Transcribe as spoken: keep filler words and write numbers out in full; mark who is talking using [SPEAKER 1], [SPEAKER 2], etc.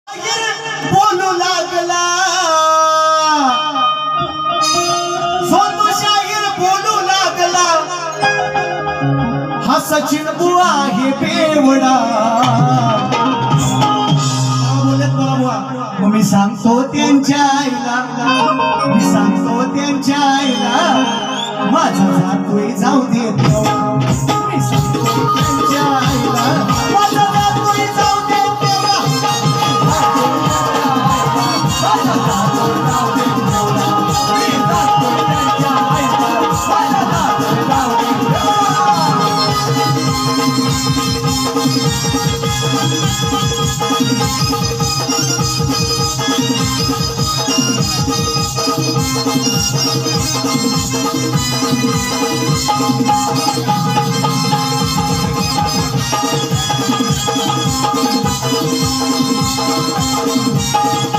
[SPEAKER 1] बोलू लागला जो तो शाहीर बोलू लागला हा सचिन बुवा आहे बेवडा बोलत मला बुवा मी सांगतो त्यांच्या आईला मी सांगतो त्यांच्या आईला माझा जातोय जाऊ दे मी सांगतो त्यांच्या आईला माझा जातोय जाऊ दे Thank you.